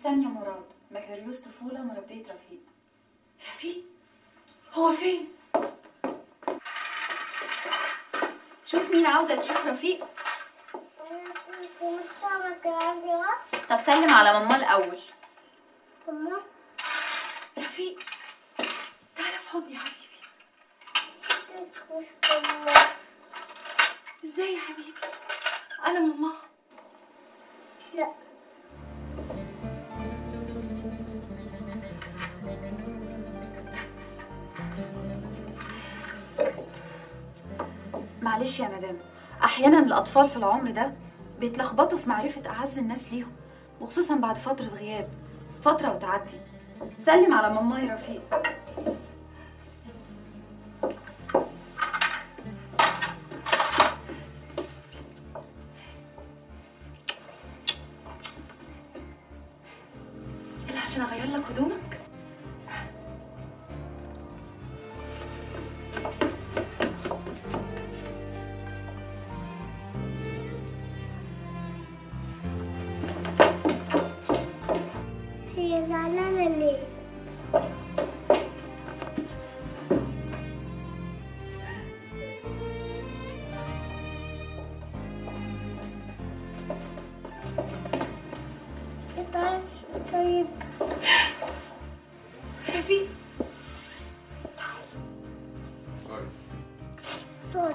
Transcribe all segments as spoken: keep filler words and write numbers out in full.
سامية مراد، بكالوريوس طفولة، مربية رفيق. رفيق؟ هو فين؟ شوف مين عاوزة تشوف رفيق. طب سلم على ماما الأول. ماما؟ رفيق تعالى في حضني يا حبيبي. ازاي يا حبيبي؟ أنا ماما. لا. معلش يا مدام، احيانا الاطفال في العمر ده بيتلخبطوا في معرفه اعز الناس ليهم، وخصوصا بعد فتره غياب، فتره وتعدي. سلم على ماما يا رفيق. يلا عشان اغير لك هدومك. هي زعلانة ليه؟ طيب رفيق سوري.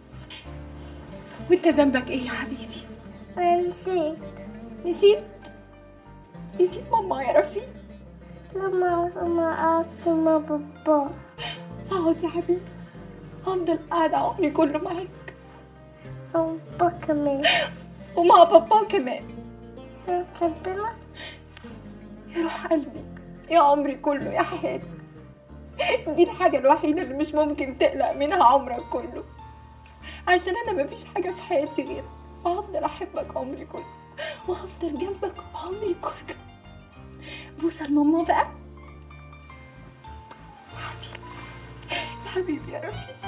وانت ذنبك ايه يا حبيبي؟ أنا نسيت. نسيت؟ نسيت ماما يا رفيق؟ لما لما قعدت مع بابا. اقعد يا حبيبي، هفضل قاعدة عمري كله معاك. مع بابا كمان. ومع بابا كمان. بتحبنا؟ يا روح قلبي، يا عمري كله، يا حياتي. دي الحاجة الوحيدة اللي مش ممكن تقلق منها عمرك كله، عشان أنا مفيش حاجة في حياتي غيرك، وهفضل أحبك عمري كله، وهفضل جنبك عمري كله. بوسة لماما بقى. حبيبي يا حبيبي يا رفيق.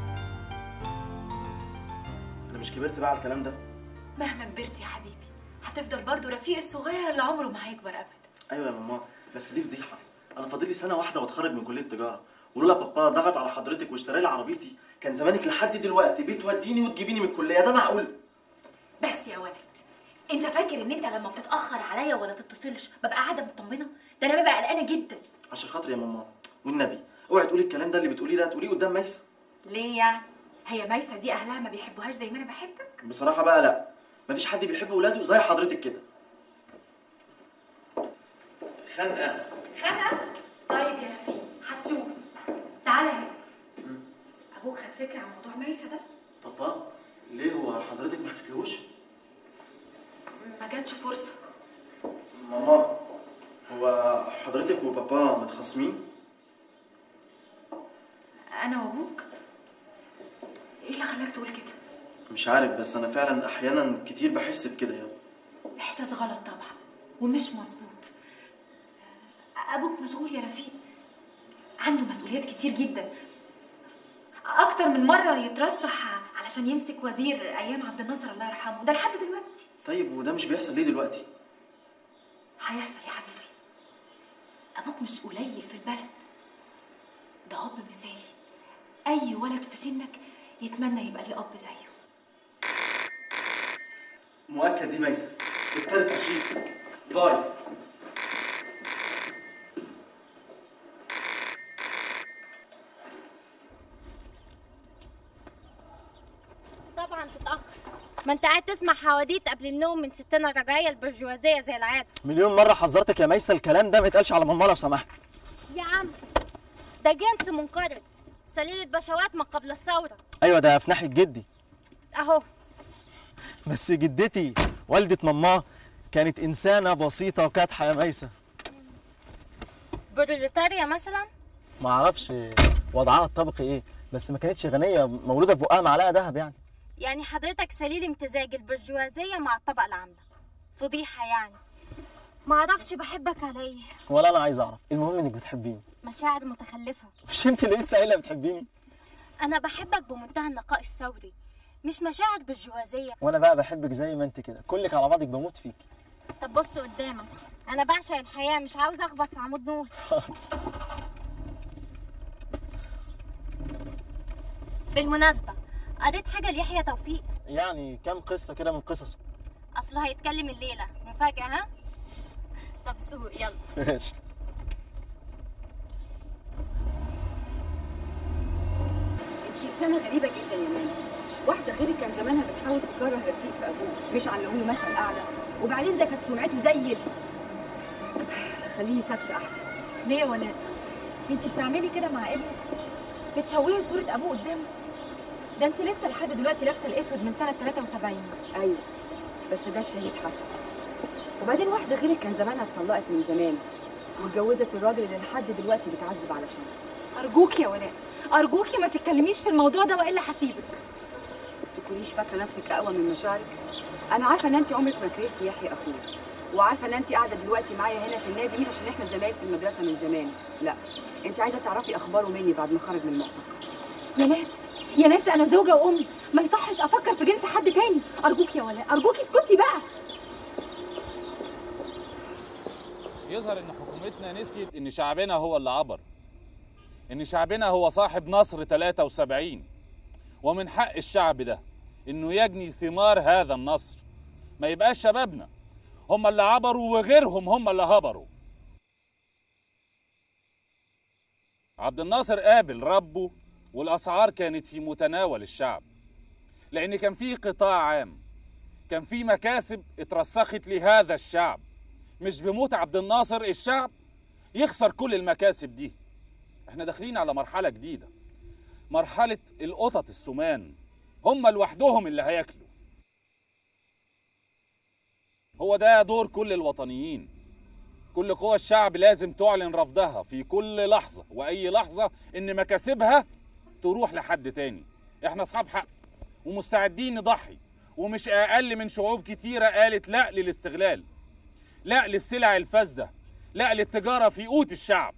أنا مش كبرت بقى على الكلام ده؟ مهما كبرت يا حبيبي هتفضل برضو رفيق الصغير اللي عمره ما هيكبر أبدا. أيوة يا ماما، بس دي فضيحة. أنا فاضل لي سنة واحدة وأتخرج من كلية تجارة، ولولا بابا ضغط على حضرتك واشترى لي عربيتي كان زمانك لحد دلوقتي بتوديني وتجيبيني من الكلية. ده معقول؟ بس يا ولد، انت فاكر ان انت لما بتتاخر عليا ولا تتصلش ببقى قاعده مطمنه؟ ده انا ببقى قلقانه جدا. عشان خاطري يا ماما والنبي اوعي تقولي الكلام ده اللي بتقوليه ده تقوليه قدام ميسة. ليه يعني؟ هي ميسة دي اهلها ما بيحبوهاش زي ما انا بحبك؟ بصراحة بقى لا، مفيش حد بيحب ولاده زي حضرتك كده. خنقة. خنقه؟ طيب يا رفيق هتشوف. تعالى هنا. ابوك خد فكره عن موضوع ميسة ده؟ بابا ليه، هو حضرتك ما حكيتلهوش؟ ما جاتش فرصه. ماما هو حضرتك وبابا متخاصمين؟ انا وابوك؟ ايه اللي خلاك تقول كده؟ مش عارف، بس انا فعلا احيانا كتير بحس بكده يا احساس غلط طبعا ومش مظبوط. ابوك مشغول يا رفيق، عنده مسؤوليات كتير جدا، اكتر من مره يترشح علشان يمسك وزير ايام عبد الناصر الله يرحمه، ده لحد دلوقتي. طيب وده مش بيحصل ليه دلوقتي؟ هيحصل يا حبيبي. ابوك مش قليل في البلد، ده اب مثالي، اي ولد في سنك يتمنى يبقى ليه اب زيه. مؤكد دي ميسة ابتدت تشريف. باي. طبعا تتأخر، ما انت قاعد تسمع حواديت قبل النوم من ستنا الرجعية البرجوازية زي العادة. مليون مرة حذرتك يا ميسة الكلام ده ما يتقالش على ماما لو سمحت. يا عم ده جنس منقرض، سليلة بشوات ما قبل الثورة. ايوه ده في ناحية جدي. اهو. بس جدتي والدة ماما كانت إنسانة بسيطة وكادحة يا ميسة. بروليتاريا مثلا؟ ما اعرفش وضعها الطبقي ايه، بس ما كانتش غنية، مولودة في بقها معلقة دهب يعني. يعني حضرتك سليل امتزاج البرجوازية مع الطبقة العاملة. فضيحة يعني. ما اعرفش بحبك على ايه. ولا انا عايز اعرف، المهم انك بتحبيني. مشاعر متخلفة. مش انت اللي لسه قايله بتحبيني؟ انا بحبك بمنتهى النقاء الثوري، مش مشاعر برجوازية. وانا بقى بحبك زي ما انت كده، كلك على بعضك بموت فيكي. طب بص قدامك، انا بعشق الحياه، مش عاوزه اخبط في عمود نور. بالمناسبه قريت حاجه ليحيى توفيق؟ يعني كام قصه كده من قصصه. اصله هيتكلم الليله، مفاجاه. ها طب سوق يلا. ماشي. انتي انسانه غريبه جدا يا ماما. واحده غيرك كان زمانها بتحاول تكره رفيق في ابوه، مش على له مثل اعلى. وبعدين ده كانت سمعته زي ال... خليني ساكته احسن. ليه يا ولاء؟ انتي بتعملي كده مع ابنك؟ بتشوهي صوره ابوه قدامه؟ ده انتي لسه لحد دلوقتي لابسه الاسود من سنه ثلاثة وسبعين. ايوه بس ده الشهيد حسن. وبعدين واحده غيرك كان زمانها اتطلقت من زمان واتجوزت الراجل اللي لحد دلوقتي بتعذب علشانه. ارجوكي يا ولاء، ارجوكي ما تتكلميش في الموضوع ده والا هسيبك. ما تكونيش فاكره نفسك اقوى من مشاعرك. انا عارفه ان انت عمرك ما كرهتي يحيى اخوك، وعارفه ان انت قاعده دلوقتي معايا هنا في النادي مش عشان احنا زمايل في المدرسه من زمان، لا انت عايزه تعرفي اخباره مني بعد ما خرج من المعتقل. يا ناس يا ناس، انا زوجه وام، ما يصحش افكر في جنس حد تاني. ارجوكي يا ولاء، ارجوكي اسكتي بقى. يظهر ان حكومتنا نسيت ان شعبنا هو اللي عبر، ان شعبنا هو صاحب نصر ثلاثة وسبعين، ومن حق الشعب ده انه يجني ثمار هذا النصر. ما يبقاش شبابنا هم اللي عبروا وغيرهم هم اللي هبروا. عبد الناصر قابل ربه والاسعار كانت في متناول الشعب، لان كان في قطاع عام، كان في مكاسب اترسخت لهذا الشعب. مش بموت عبد الناصر الشعب يخسر كل المكاسب دي. احنا داخلين على مرحلة جديدة، مرحلة القطط السمان، هم لوحدهم اللي هياكلوا. هو ده دور كل الوطنيين. كل قوى الشعب لازم تعلن رفضها في كل لحظة وأي لحظة إن مكاسبها تروح لحد تاني. احنا أصحاب حق ومستعدين نضحي، ومش أقل من شعوب كتيرة قالت لا للاستغلال، لا للسلع الفاسدة، لا للتجارة في قوت الشعب.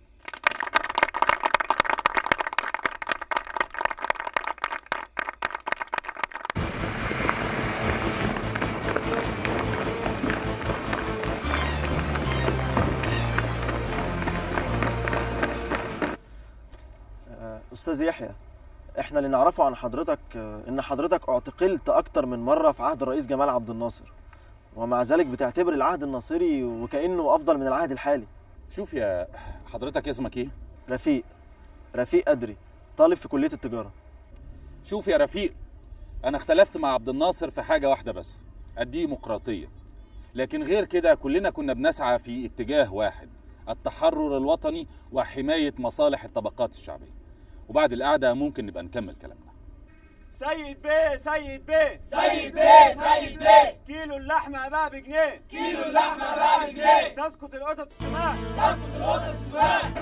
أستاذ يحيى، احنا اللي نعرفه عن حضرتك ان حضرتك اعتقلت اكتر من مرة في عهد الرئيس جمال عبد الناصر، ومع ذلك بتعتبر العهد الناصري وكأنه افضل من العهد الحالي. شوف يا حضرتك، اسمك ايه؟ رفيق رفيق أدري، طالب في كلية التجارة. شوف يا رفيق، انا اختلفت مع عبد الناصر في حاجة واحدة بس، الديمقراطية. لكن غير كده كلنا كنا بنسعى في اتجاه واحد، التحرر الوطني وحماية مصالح الطبقات الشعبية. وبعد القعدة ممكن نبقى نكمل كلامنا. سيد بيه سيد بيه سيد بيه سيد بيه كيلو اللحمة بقى بجنيه، كيلو اللحمة بقى بجنيه. تسقط القطط السمان، تسقط القطط السمان.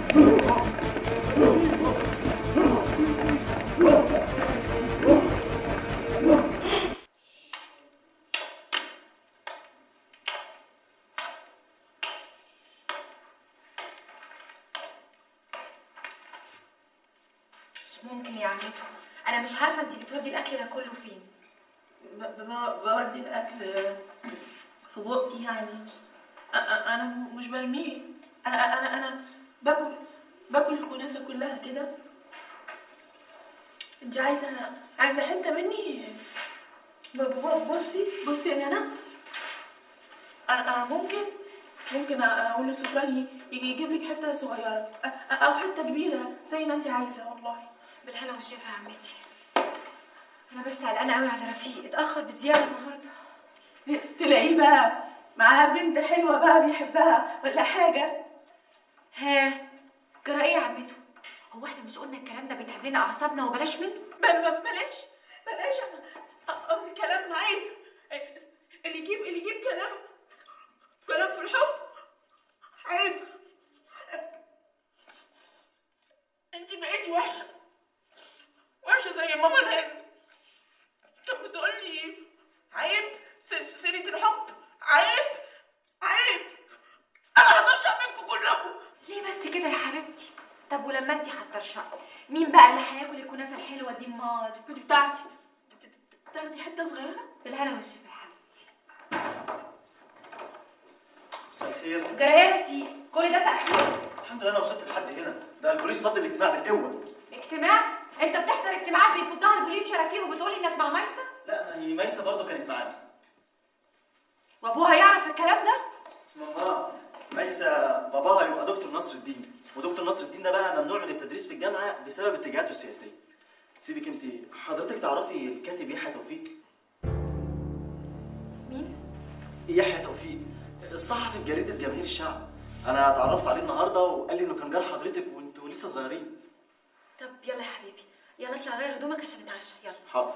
مش ممكن يا عمتو، انا مش عارفه انت بتودي الاكل ده كله فين. بودي الاكل في بقي يعني. انا مش برميه، انا انا انا باكل باكل الكنافه كلها كده. انت عايزه عايزه حته مني؟ بصي بصي يا نانا، انا انا ممكن ممكن اقول للسكري يجيب لك حته صغيره او حته كبيره زي ما انت عايزه. والله بالهنا والشفا يا عمتي. انا بس قلقانه قوي على رفيق، اتاخر بزياده النهارده. تلاقيه بقى معاه بنت حلوه بقى بيحبها ولا حاجه. ها جرى ايه يا عمتو؟ هو احنا مش قلنا الكلام ده بيتعب لنا اعصابنا وبلاش منه؟ بلاش بلاش قصدي كلام عيب. اللي يجيب اللي يجيب كلام كلام في الحب عيب. انت بقيتي وحشه وحشه زي ماما الهند. كانت بتقول لي عيب سيره الحب، عيب عيب. انا هطرشق منكم كلكم. ليه بس كده يا حبيبتي؟ طب ولما انت هتطرشقوا مين بقى اللي هياكل الكنافه الحلوه دي؟ امال كنت بتاعتي تاخدي حته صغيره. بالهنا والشفا يا حبيبتي. مساء الخير. جرايه في كل ده تاخير؟ الحمد لله انا وصلت لحد هنا، ده البوليس فضل الاجتماع بالقوه. اجتماع؟ انت بتحضر اجتماعات بيفضها البوليس يا رفيق وبتقولي انك مع ميسه؟ لا ما هي ميسه برضه كانت معانا. وابوها يعرف الكلام ده؟ ماما ميسه باباها يبقى دكتور نصر الدين، ودكتور نصر الدين ده بقى ممنوع من التدريس في الجامعه بسبب اتجاهاته السياسيه. سيبك انت، حضرتك تعرفي الكاتب يحيى توفيق؟ مين؟ يحيى توفيق الصحفي في جريده جماهير الشعب. انا اتعرفت عليه النهارده وقال لي انه كان جار حضرتك وانتوا لسه صغيرين. طب يلا يا حبيبي، يلا اطلع غير هدومك عشان نتعشى، يلا. حاضر.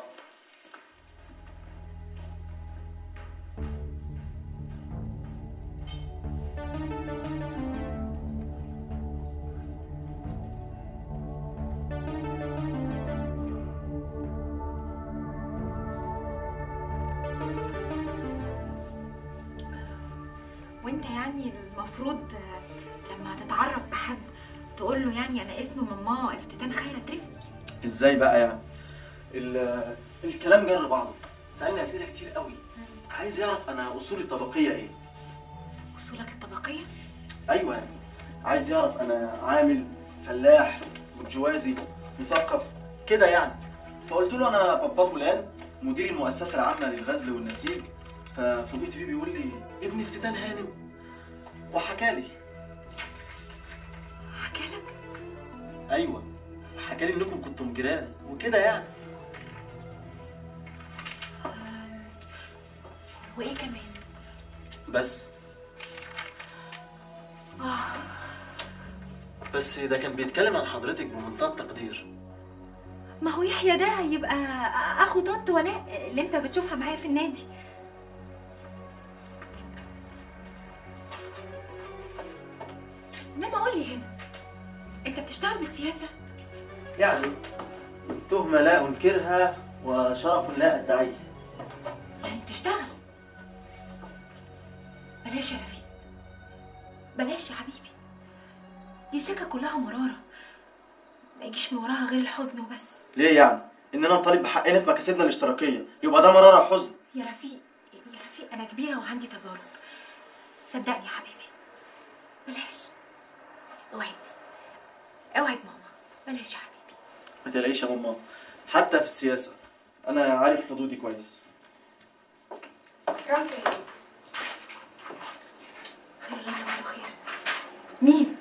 وانت يعني المفروض لما تتعرف بحد تقول له يعني انا اسمي ماما افتتان خيرت رفقي. ازاي بقى يعني؟ الكلام جر بعضه. سألني اسئله كتير قوي، عايز يعرف انا اصولي الطبقيه ايه. اصولك الطبقيه؟ ايوه يعني عايز يعرف انا عامل، فلاح، برجوازي، مثقف كده يعني. فقلت له انا بابا فلان مدير المؤسسه العامه للغزل والنسيج. ففوجئت بيه بيقول لي ابن افتتان هانم، وحكالي. حكالك؟ ايوه حكالي انكم كنتم جيران وكده يعني. وايه كمان؟ بس اه بس ده كان بيتكلم عن حضرتك بمنتهى التقدير. ما هو يحيى ده يبقى اخو طنط ولاء اللي انت بتشوفها معايا في النادي. انما قول لي هنا، انت بتشتغل بالسياسه؟ يعني تهمه لا انكرها وشرف لا ادعيه. يعني بتشتغل؟ بلاش يا رفيق، بلاش يا حبيبي، دي سكه كلها مراره ما يجيش من وراها غير الحزن وبس. ليه يعني؟ اننا نطالب بحقنا في مكاسبنا الاشتراكيه يبقى ده مراره وحزن؟ يا رفيق يا رفيق انا كبيره وعندي تجارب، صدقني يا حبيبي بلاش. اوعد اوعد ماما، بلاش يا حبيبي. ما تقلقيش يا ماما، حتى في السياسه انا عارف حدودي كويس. خير الله يعمله خير. مين؟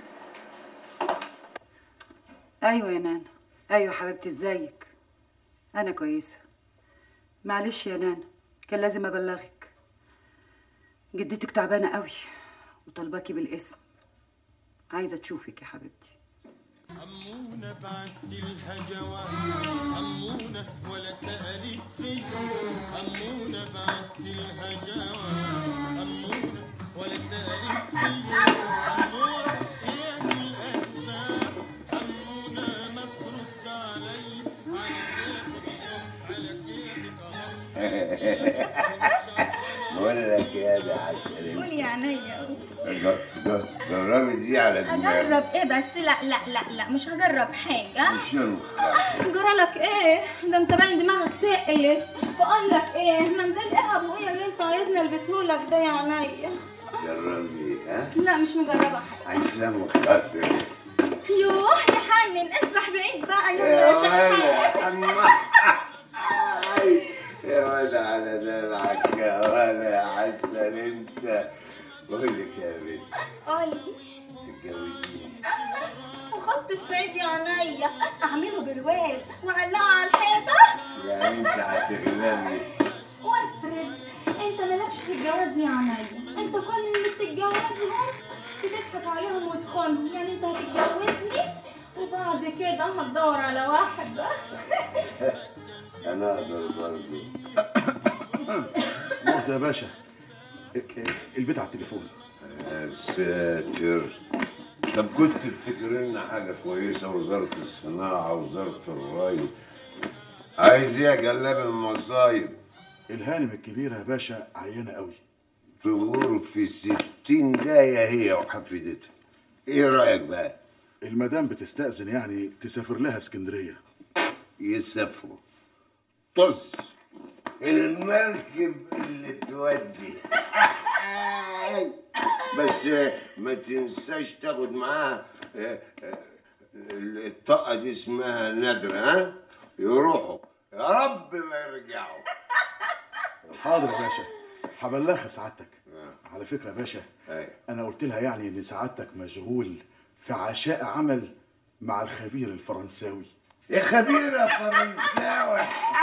ايوه يا نانا. ايوه حبيبتي ازيك؟ انا كويسه. معلش يا نانا كان لازم ابلغك، جدتك تعبانه قوي وطالباكي بالاسم، عايزه تشوفك يا حبيبتي. أمونة بعت لها جواب، أمونة ولا سألت فيه، أمونة بعت لها جواب، أمونة ولا سألت فيه، أمونة هي الأسباب، أمونة ما ترد علي، على كيفك على كيفك. بقول لك يا ده عسل. قول يا عينيا. جربي دي على دماغي. اجرب ايه بس؟ لا لا لا لا مش هجرب حاجه. مش هنخ. جرالك ايه؟ ده انت باين دماغك تقل. بقول لك ايه؟ منديل ايه ابويا اللي انت عايزني البسهولك ده يا عينيا؟ جربي ها؟ لا مش مجربه حاجه. عشان خاطر. يوه يا حنن اسرح بعيد بقى يلا يا شحات. يا واد على دلعك يا واد يا حسن انت. بقول لك يا بنت. قولي. تتجوزيني. وخط الصعيد يا عينيا اعمله برواز وعلقه على الحيطه. يعني انت هتغلبي. وافرض انت مالكش في الجواز يا عينيا، انت كل اللي بتتجوزهم بتضحك عليهم وتخونهم، يعني انت هتتجوزني وبعد كده هتدور على واحد بقى. انا اقدر برضه. مؤاخذة يا باشا، البيت على التليفون. يا ساتر. طب كنت تفتكر لنا حاجة كويسة، وزارة الصناعة وزارة الري. عايز ايه يا جلاب المصايب؟ الهانم الكبيرة يا باشا عيانة قوي. تغور في ستين داية هي وحفيدتها. ايه رأيك بقى؟ المدام بتستأذن يعني تسافر لها اسكندرية. يسافروا. طز المركب اللي تودي. بس ما تنساش تاخد معاها الطاقة دي اسمها نادرة، ها؟ يروحوا يا رب ما يرجعوا. حاضر يا باشا، هبلغها سعادتك. على فكرة يا باشا، أنا قلت لها يعني إن سعادتك مشغول في عشاء عمل مع الخبير الفرنساوي. يا خبير يا فرنساوي.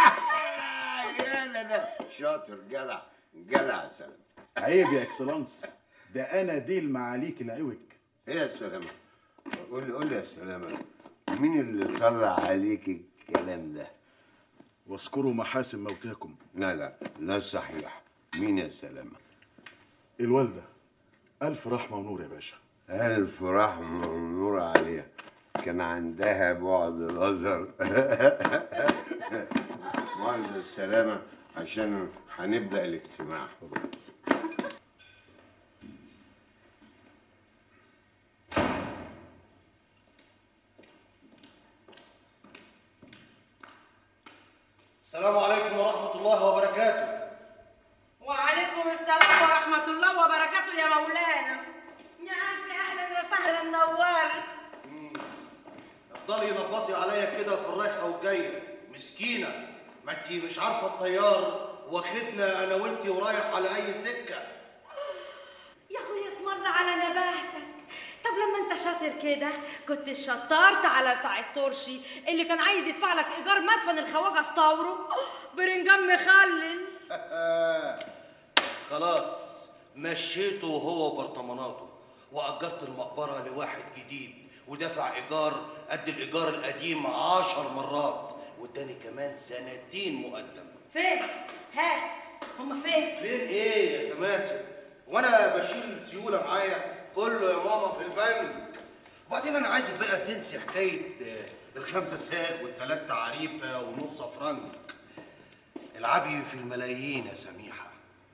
يا ده شاطر، جدع جدع يا سلام. عيب يا اكسلانس، ده أنا ديل معاليك العوج. إيه يا سلامة؟ قول لي قول لي يا سلامة، مين اللي طلع عليك الكلام ده؟ واذكروا محاسن موتاكم. لا لا لا صحيح. مين يا سلامة؟ الوالدة. ألف رحمة ونور يا باشا. ألف رحمة ونور عليها. كان عندها بعد الأزهر. مؤاخذة السلامة عشان هنبدأ الاجتماع. السلام عليكم ورحمة الله وبركاته. وعليكم السلام ورحمة الله وبركاته يا مولانا. يا عمي أهلا وسهلا نوار. افضلي نبطي عليا كده في الرايحة والجاية، مسكينة، ما انتي مش عارفة الطيار واخدنا أنا وانتي ورايح على أي سكة. يا أخويا اسمر على نباهتك. طب لما أنت شاطر كده كنت شطرت على بتاع الترشي اللي كان عايز يدفع لك إيجار مدفن الخواجة اسطوره برنجان مخلل. خلاص مشيته هو وبرطماناته، وأجرت المقبرة لواحد جديد ودفع إيجار قد الإيجار القديم عشر مرات، واداني كمان سنتين مقدم. فين؟ هات هما فين؟ فين إيه يا سماسم؟ وأنا بشيل سيولة معايا كله يا ماما في البنك. وبعدين أنا عايزك بقى تنسي حكاية الخمسة ساغ والتلاتة عريفة ونص فرنك. العبي في الملايين يا سميحة.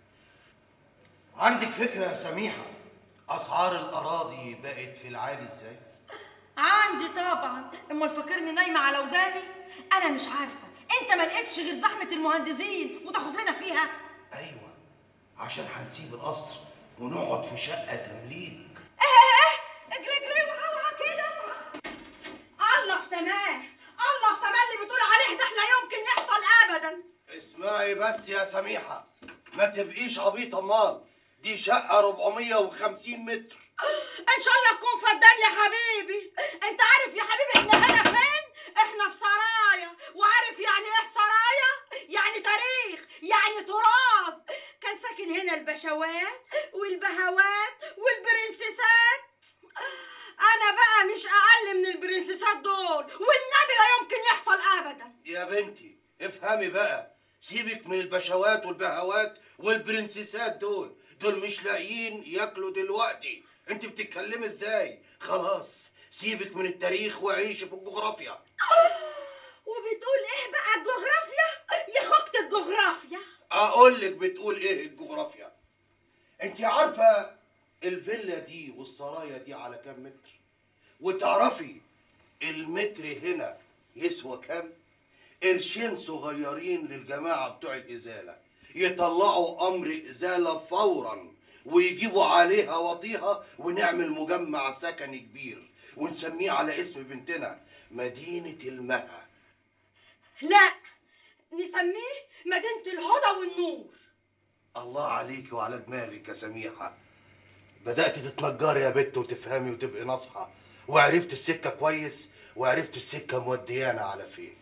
عندك فكرة يا سميحة أسعار الأراضي بقت في العالي إزاي؟ عندي طبعا. امال فاكرني نايمه على وداني؟ انا مش عارفه انت ما لقيتش غير زحمه المهندسين وتاخد لنا فيها؟ ايوه، عشان هنسيب القصر ونقعد في شقه تمليك. ايه اجري اجري اوعى كده. الله في سماه، الله في سماه اللي بتقول عليه ده لا يمكن يحصل ابدا. اسمعي بس يا سميحه، ما تبقيش عبيطه امال، دي شقه أربعمية وخمسين متر. ان شاء الله تكون فدان يا حبيبي. انت عارف يا حبيبي احنا هنا فين؟ احنا في سرايا، وعارف يعني ايه سرايا؟ يعني تاريخ، يعني تراث. كان ساكن هنا البشوات والبهوات والبرنسيسات. انا بقى مش اقل من البرنسيسات دول، والنبي لا يمكن يحصل ابدا. يا بنتي افهمي بقى، سيبك من البشوات والبهوات والبرنسيسات دول، دول مش لاقيين ياكلوا دلوقتي. انت بتتكلمي ازاي؟ خلاص سيبك من التاريخ وعيشي في الجغرافيا. وبتقول ايه بقى الجغرافيا؟ يا خوكة الجغرافيا. اقول لك بتقول ايه الجغرافيا؟ انت عارفه الفيلا دي والسرايا دي على كام متر؟ وتعرفي المتر هنا يسوى كام؟ قرشين صغيرين للجماعه بتوع الازاله، يطلعوا امر ازاله فورا ويجيبوا عليها وطيها، ونعمل مجمع سكني كبير ونسميه على اسم بنتنا مدينة المها. لا، نسميه مدينة الهدى والنور. الله عليك وعلى دماغك يا سميحة. بدأت تتنجري يا بت وتفهمي وتبقي ناصحة، وعرفت السكة كويس، وعرفت السكة موديانا على فين.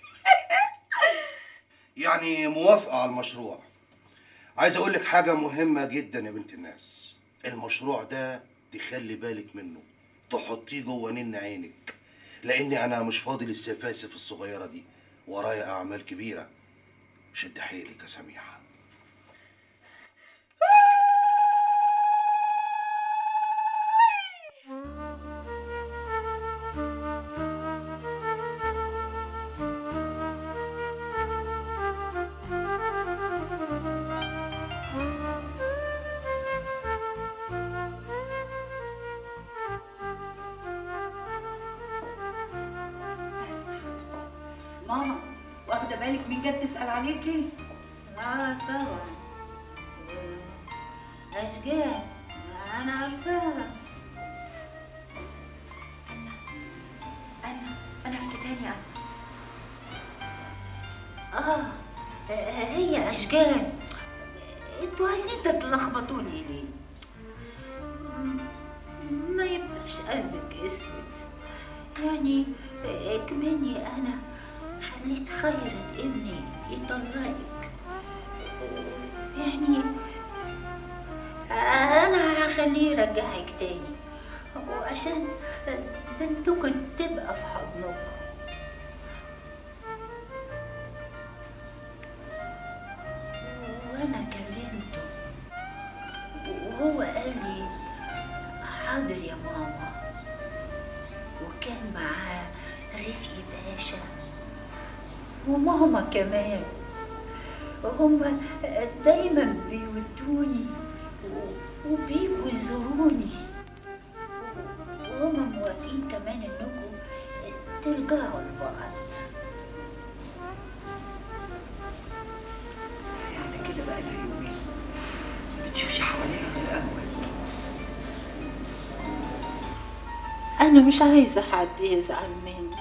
يعني موافقة على المشروع. عايز اقول لك حاجة مهمة جدا يا بنت الناس، المشروع ده تخلي بالك منه، تحطيه جوه نين عينك، لاني انا مش فاضي للسفاسف الصغيرة دي، ورايا اعمال كبيرة. شد حيلك يا سميحة. ماما، واخدة بالك مين جت تسأل عليكي؟ اه طبعا. اشجان انا عارفاها. انا انا افتتاني انا. اه هي اشجان. انتوا عايزين تتلخبطوني ليه؟ ما يبقاش قلبك اسود. يعني كماني انا خليت خيرت ابني يطلقك، يعني انا هخليه يرجعك تاني وعشان بنتكم تبقى في حضنكم. وانا كلمته وهو قال لي حاضر يا ماما، وكان معاه رفقي باشا وماما كمان. هما دايما بيودوني وبيجوا يزوروني، وهما موافقين كمان انكم ترجعوا لبعض. يعني كده بقى لها يومين ما بتشوفش حواليها غير قهوة. انا مش عايزه حد يزعل مني،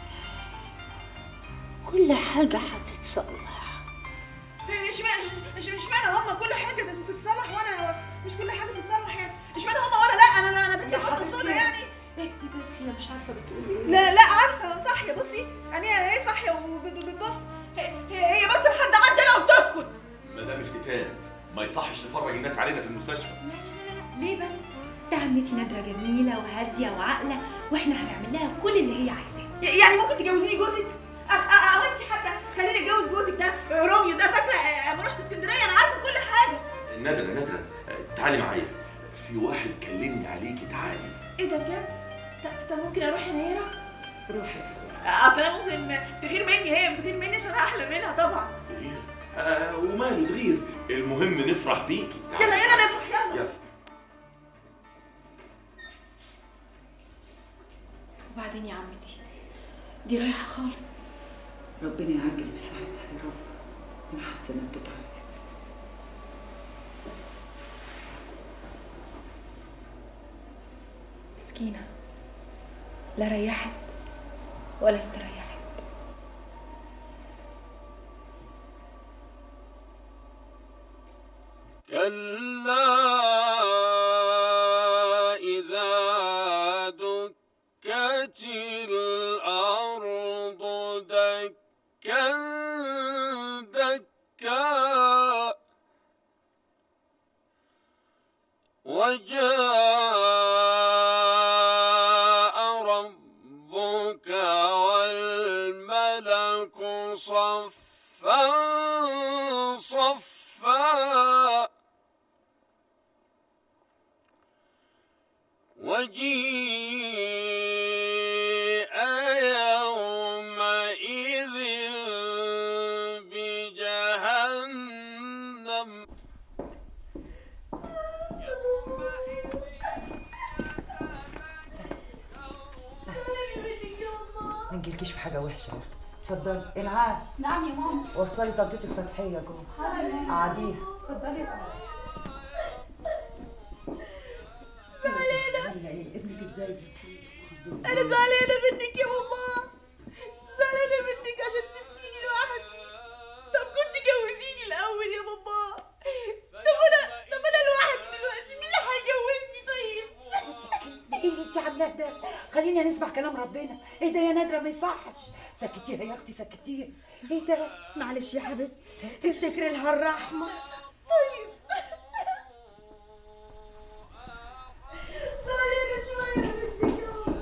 كل حاجه هتتصلح. اشمعنى اشمعنى هما كل حاجه تتصلح وانا مش كل حاجه تتصلح؟ يعني اشمعنى هما وانا لا؟ انا انا بنتي حاطه صوره يعني. اهدي بس، هي مش عارفه بتقولي ايه. لا لا عارفه صاحيه. بصي يعني هي صاحيه وبتبص، هي بس لحد عندي انا وبتسكت. مدام افتتان ما يصحش نفرج الناس علينا في المستشفى. لا لا لا ليه بس؟ ده عمتي نادرة جميلة وهادية وعاقلة، واحنا هنعمل لها كل اللي هي عايزاه. يعني ممكن تجوزيني جوزك؟ او انت حتى خليني اتجوز جوزك ده روميو ده. فاكره اما رحت اسكندريه انا عارفه كل حاجه. نادرة نادرة تعالي معايا، في واحد كلمني عليكي، تعالي. ايه ده بجد؟ طب ممكن اروح هنا هنا؟ روحي. اصل انا ممكن تغير مني، هي بتغير مني عشان انا احلى منها طبعا. تغير؟ آه وماله تغير، المهم نفرح بيكي. يلا يلا نفرح يلا. يلا. وبعدين يا عمتي دي رايحة خالص. ربنا يعجل بساعتها يا رب. انا حاسه انها بتتعذب. مسكينة، لا ريحت ولا استريحت. كلا إذا دكت الأرض دكا دكا وجاء ربك والملك صفا صفا وجيء يومئذ بجهنم. ما نجيلكيش في حاجه وحشه. اتفضلي. العاب. نعم يا ماما. وصلي طنطتك فتحيه جوه. قعديها. اتفضلي يا ماما. زعلانه. ابنك ازاي؟ انا زعلانه منك يا ماما، زعلانه منك عشان سبتيني لوحدي. طب كنت جوزيني الاول يا ماما. طب انا طب انا لوحدي دلوقتي، مين اللي هيجوزني طيب؟ ايه اللي انت عاملاه ده؟ خلينا نسمع كلام ربنا. ايه ده يا نادره؟ ما يصحش. سكتيها يا اختي سكتيها. ايه ده؟ معلش يا حبيبتي، تفتكري لها الرحمه. طيب زعلانه شويه منك يا ماما.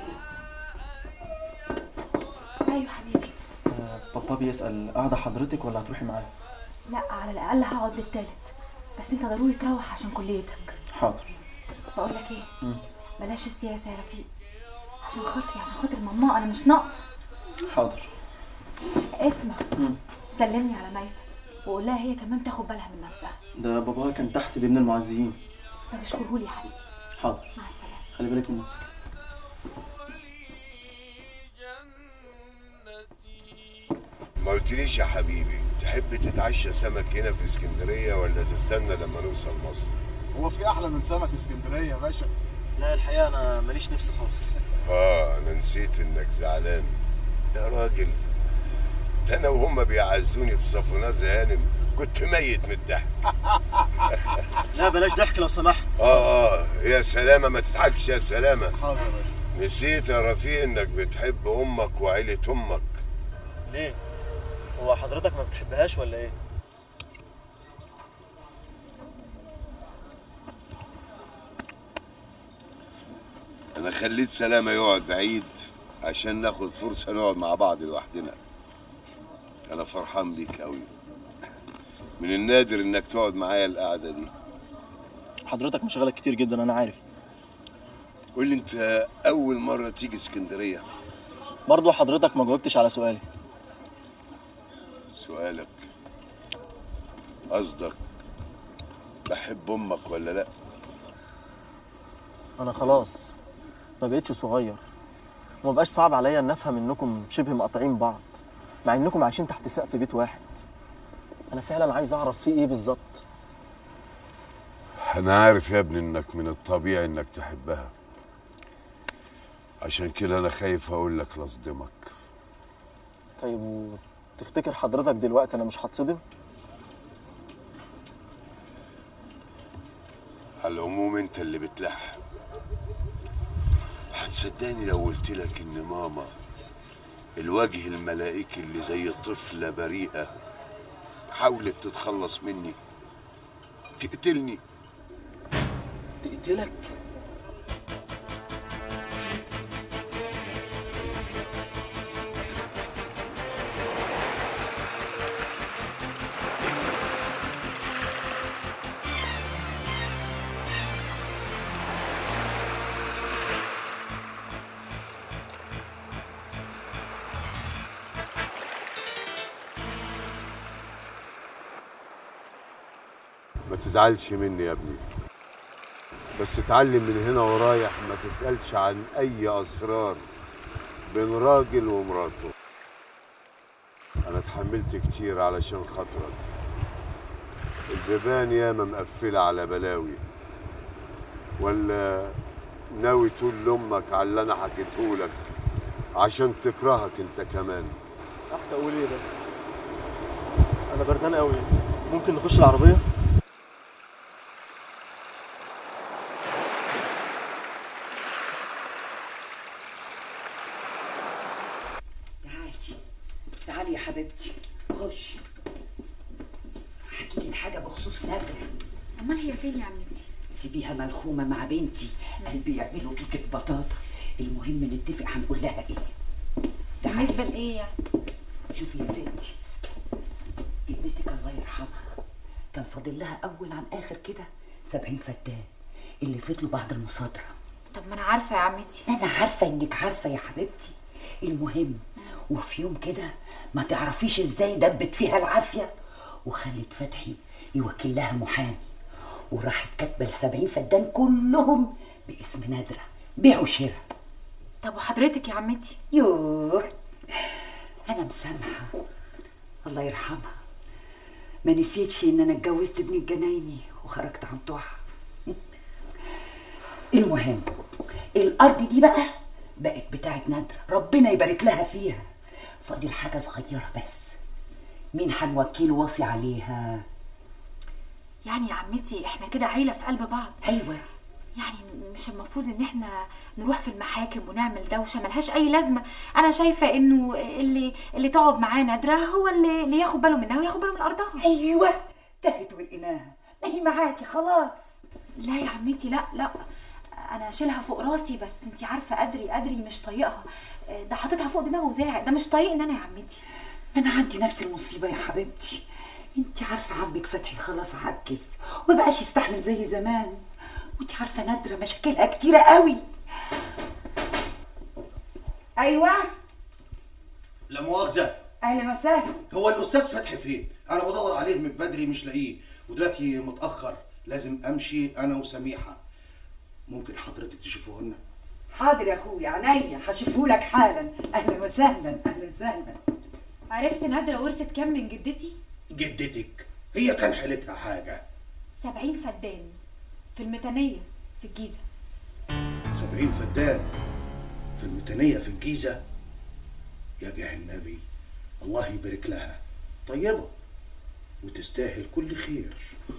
ايوه حبيبي. آه بابا بيسأل قاعدة حضرتك ولا هتروحي معاه؟ لا على الاقل هقعد للتالت، بس انت ضروري تروح عشان كليتك. حاضر. بقول لك ايه؟ مم. بلاش السياسه يا رفيق، عشان خاطري عشان خاطر ماما، انا مش ناقصه. حاضر. اسمع، مم. سلمني على ميسة وقول لها هي كمان تاخد بالها من نفسها. ده باباها كان تحت بابن المعزيين. طب اشكرهولي يا حبيبي. حاضر. مع السلامه. خلي بالك من نفسك. ما قلتليش يا حبيبي، تحب تتعشى سمك هنا في اسكندريه ولا تستنى لما نوصل مصر؟ هو في احلى من سمك اسكندريه يا باشا؟ لا الحقيقه انا ماليش نفس خالص. اه انا نسيت انك زعلان يا راجل. ده انا وهم بيعزوني في صفونات هانم كنت ميت من الضحك. لا بلاش ضحك لو سمحت. اه اه يا سلامه ما تضحكش يا سلامه. حاضر يا باشا. نسيت يا رفيق انك بتحب امك وعيله امك. ليه؟ هو حضرتك ما بتحبهاش ولا ايه؟ انا خليت سلامه يقعد بعيد عشان ناخد فرصه نقعد مع بعض لوحدنا. انا فرحان بيك قوي. من النادر انك تقعد معايا القعده دي. حضرتك مشغلك كتير جدا انا عارف. قول لي انت اول مره تيجي اسكندريه؟ برضو حضرتك ما جاوبتش على سؤالي. سؤالك قصدك بحب امك ولا لا؟ انا خلاص ما بقتش صغير وما بقاش صعب عليا ان افهم انكم شبه مقاطعين بعض مع انكم عايشين تحت سقف بيت واحد. انا فعلا عايز اعرف فيه ايه بالظبط. انا عارف يا ابني انك من الطبيعي انك تحبها، عشان كده انا خايف اقول لك لاصدمك. طيب وتفتكر حضرتك دلوقتي انا مش هتصدم؟ على العموم انت اللي بتلح. هتصدقني لو قلت لك ان ماما الوجه الملائكي اللي زي طفلة بريئة حاولت تتخلص مني، تقتلني. تقتلك؟ ما تزعلش مني يا ابني، بس اتعلم من هنا ورايح ما تسألش عن أي أسرار بين راجل ومراته. أنا اتحملت كتير علشان خاطرك. البيبان ياما مقفلة على بلاوي، ولا ناوي تقول لأمك على اللي أنا حكيتهولك عشان تكرهك أنت كمان؟ تحت أقول إيه ده؟ أنا بردان قوي، ممكن نخش العربية؟ تعالي يا حبيبتي خش. احكي لك حاجه بخصوص نادره. امال هي فين يا عمتي؟ سيبيها ملخومه مع بنتي، قلبي يعملوا كيكه بطاطا. المهم نتفق هنقول لها ايه. بالنسبه لايه يعني؟ شوفي يا ستي، جدتك الله يرحمها كان فاضل لها اول عن اخر كده سبعين فدان اللي فضلوا بعد المصادره. طب ما انا عارفه يا عمتي. انا عارفه انك عارفه يا حبيبتي. المهم وفي يوم كده ما تعرفيش ازاي دبت فيها العافيه وخلت فتحي يوكل لها محامي، وراحت كاتبه السبعين فدان كلهم باسم نادره بيع وشراء. طب وحضرتك يا عمتي؟ يوه انا مسامحه الله يرحمها. ما نسيتش ان انا اتجوزت ابن الجنايني وخرجت عن طوعها. المهم الارض دي بقى بقت بتاعت نادره، ربنا يبارك لها فيها. فاضل حاجه صغيره بس، مين هنوكله واصي عليها؟ يعني يا عمتي احنا كده عيله في قلب بعض. ايوه يعني مش المفروض ان احنا نروح في المحاكم ونعمل دوشه ملهاش اي لازمه. انا شايفه انه اللي اللي تقعد معاه نادره هو اللي, اللي ياخد باله منها وياخد باله من ارضها. ايوه تهت ولقيناها، ما هي معاكي خلاص. لا يا عمتي لا لا، انا اشيلها فوق راسي، بس انت عارفه قدري قدري مش طايقها. ده حاططها فوق دماغه وزاعق، ده مش طايقني انا يا عمتي. انا عندي نفس المصيبه يا حبيبتي. انت عارفه عمك فتحي خلاص عجز وما بقاش يستحمل زي زمان، وانت عارفه نادره مشاكلها كتيره قوي. ايوه لا مؤاخذه. اهلا وسهلا. هو الاستاذ فتحي فين؟ انا بدور عليه من بدري مش لاقيه، ودلوقتي متاخر لازم امشي انا وسميحه. ممكن حضرتك تشوفوه لنا؟ حاضر يا اخويا عينيا هشوفهولك حالا. اهلا وسهلا اهلا وسهلا. عرفت نادره ورثت كام من جدتي؟ جدتك هي كان حالتها حاجه؟ سبعين فدان. في الميتانية في الجيزة. سبعين فدان في الميتانية في الجيزة؟ يا جاه النبي، الله يبارك لها، طيبة وتستاهل كل خير.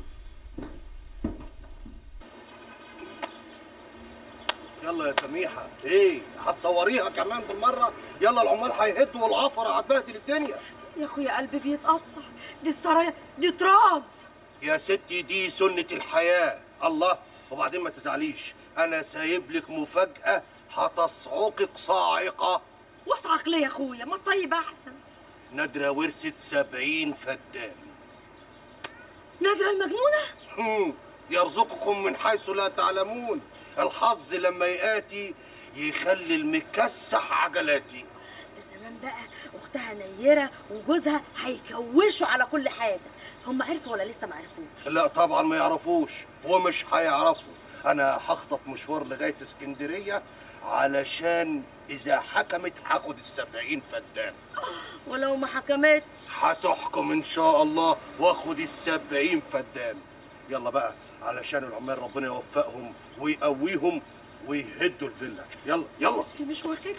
يلا يا سميحة، ايه هتصوريها كمان بالمرة؟ يلا العمال هيهدوا والعفرة هتبهدل الدنيا. يا اخويا قلبي بيتقطع، دي السرايا دي طراز. يا ستي دي سنة الحياة. الله، وبعدين ما تزعليش، أنا سايب لك مفاجأة هتصعقك صاعقة. واصعق ليه يا اخويا؟ ما طيب أحسن. نادرة ورثت سبعين فدان. نادرة المجنونة؟ يرزقكم من حيث لا تعلمون. الحظ لما يآتي يخلي المكسح عجلاتي. زمان بقى اختها نيرة وجوزها هيكوشوا على كل حاجة. هم عرفوا ولا لسه ما عرفوش؟ لا طبعا ما يعرفوش ومش هيعرفوا. انا هخطف مشوار لغايه اسكندريه علشان اذا حكمت هاخد السبعين فدان. ولو ما حكمتش هتحكم ان شاء الله واخد السبعين فدان. يلا بقى علشان العمال ربنا يوفقهم ويقويهم ويهدوا الفيلا. يلا يلا. انت مش واخدني؟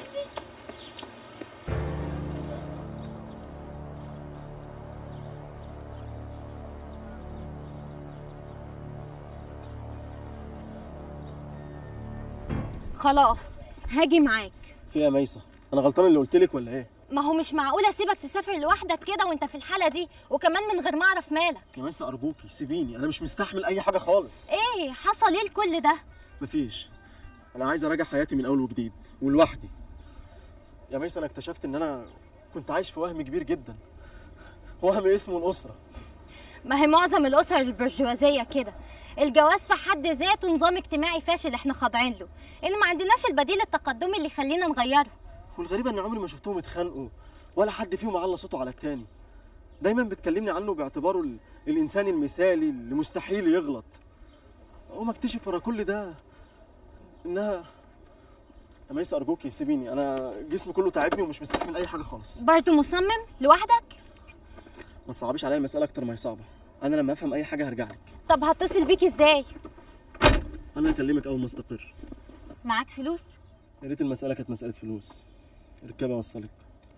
خلاص هاجي معاك. في ايه يا ميسة؟ انا غلطان اللي قلت لك ولا ايه؟ ما هو مش معقول اسيبك تسافر لوحدك كده وانت في الحاله دي، وكمان من غير ما اعرف مالك. يا ميسة ارجوكي سيبيني، انا مش مستحمل اي حاجه خالص. ايه حصل ايه لكل ده؟ مفيش، انا عايز اراجع حياتي من اول وجديد ولوحدي. يا ميسة انا اكتشفت ان انا كنت عايش في وهم كبير جدا، وهم اسمه الاسره. ما هي معظم الاسر البرجوازيه كده، الجواز في حد ذاته نظام اجتماعي فاشل احنا خاضعين له، ان ما عندناش البديل التقدمي اللي يخلينا نغيره. والغريب ان عمري ما شفتهم اتخانقوا ولا حد فيهم على صوته على التاني. دايما بتكلمني عنه باعتباره ال... الانسان المثالي اللي مستحيل يغلط. وما اكتشف ورا كل ده انها يا ميسة ارجوكي سيبيني، انا جسمي كله تعبني ومش مستحمل اي حاجه خالص. برضه مصمم لوحدك؟ ما تصعبيش عليا المساله اكتر ما هي صعبه، انا لما افهم اي حاجه هرجع لك. طب هتصل بيك ازاي؟ انا هكلمك اول ما استقر. معاك فلوس؟ يا ريت المساله كانت مساله فلوس. ركابه اوصلك.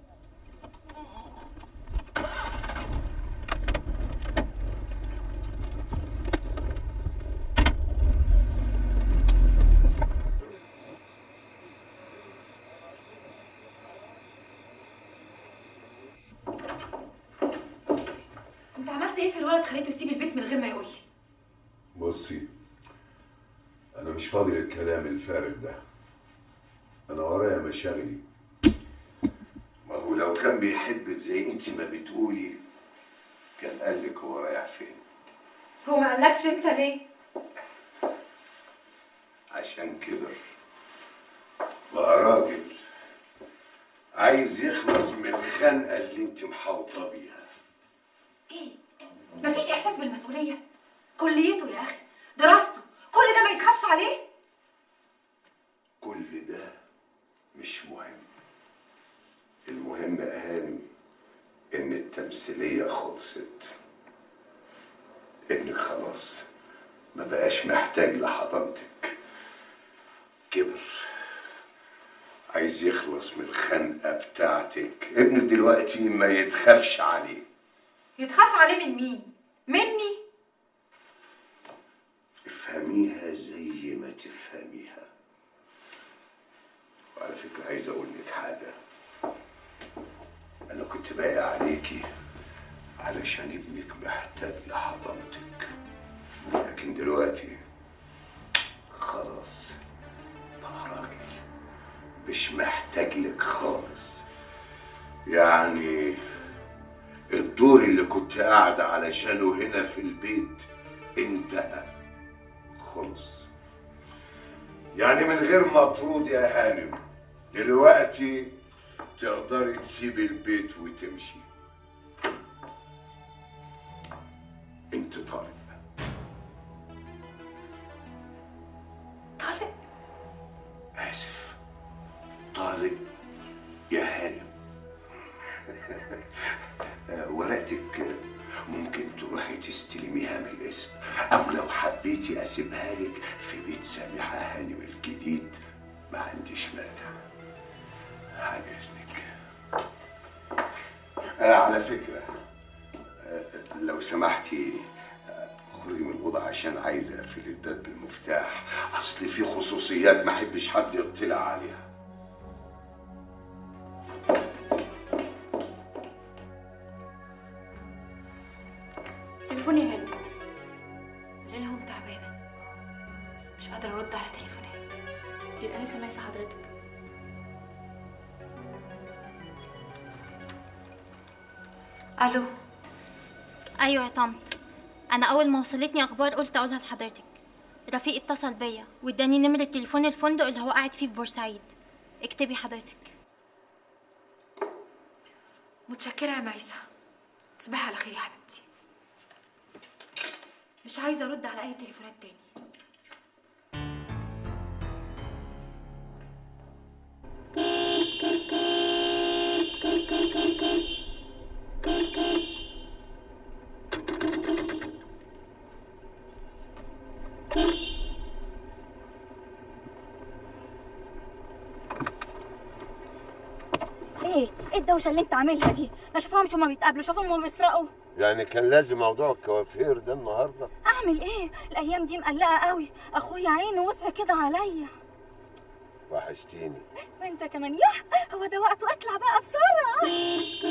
انت عملت ايه في الولد خليته يسيب البيت من غير ما يقول لي؟ بصي، انا مش فاضي للكلام الفارغ ده، انا ورايا مشاغلي. ما هو لو كان بيحبك زي انت ما بتقولي كان قال لك هو رايح فين. هو ما قالكش انت ليه؟ عشان كبر بقى راجل عايز يخلص من الخنقه اللي انت محاوطه بيها. ايه؟ مفيش احساس بالمسؤوليه؟ كليته يا اخي، دراسته، كل ده ما يتخافش عليه؟ كل ده مش مهم، المهم يا هانم ان التمثيليه خلصت، انك خلاص ما بقاش محتاج لحضانتك. كبر عايز يخلص من الخنقه بتاعتك. ابنك دلوقتي ما يتخافش عليه. يتخاف عليه من مين؟ مني؟ افهميها زي ما تفهميها. وعلى فكرة عايز اقول لك حاجة، انا كنت باقي عليكي علشان ابنك محتاج لحضانتك، لكن دلوقتي خلاص بقى راجل مش محتاج لك خالص. يعني الدور اللي كنت قاعدة علشانه هنا في البيت انتهى خلص. يعني من غير مطرود يا هانم دلوقتي تقدري تسيبي البيت وتمشي. انت طالق. طالق؟ اسف، طالق يا هانم. ورقتك ممكن تروحي تستلميها من الاسم، او لو حبيتي اسيبها لك في بيت سميحه هانم الجديد ما عنديش مانع. عن اذنك. آه على فكره، آه لو سمحتي اخرجي من الاوضه عشان عايز اقفل الباب بالمفتاح، اصل في خصوصيات ما احبش حد يطلع عليها. تليفوني يا هاني. قولي لهم تعبانه، مش قادره ارد على تليفونات. دي الانسه ميسه حضرتك. الو. ايوه يا طنط، انا اول ما وصلتني اخبار قلت اقولها لحضرتك. رفيق اتصل بيا واداني نمره تليفون الفندق اللي هو قاعد فيه في بورسعيد. اكتبي حضرتك. متشكره يا ميسه، تصبحي على خير يا حبيبتي. مش عايزه ارد على اي تليفونات تاني. ايه ايه الدوشه اللي انت عاملها دي؟ ما شافهمش هما بيتقابلوا، شافهم هما بيسرقوا. يعني كان لازم موضوع الكوافير ده النهارده؟ اعمل ايه؟ الايام دي مقلقه قوي، اخويا عينه وسع كده عليا. وحشتيني. وانت كمان. ياه، هو ده وقته، اطلع بقى بسرعه.